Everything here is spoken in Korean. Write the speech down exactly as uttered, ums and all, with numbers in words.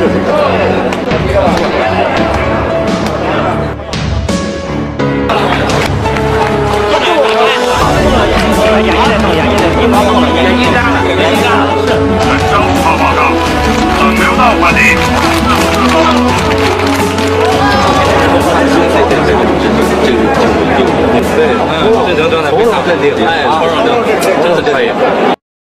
对，这种状态非常镇定。哎，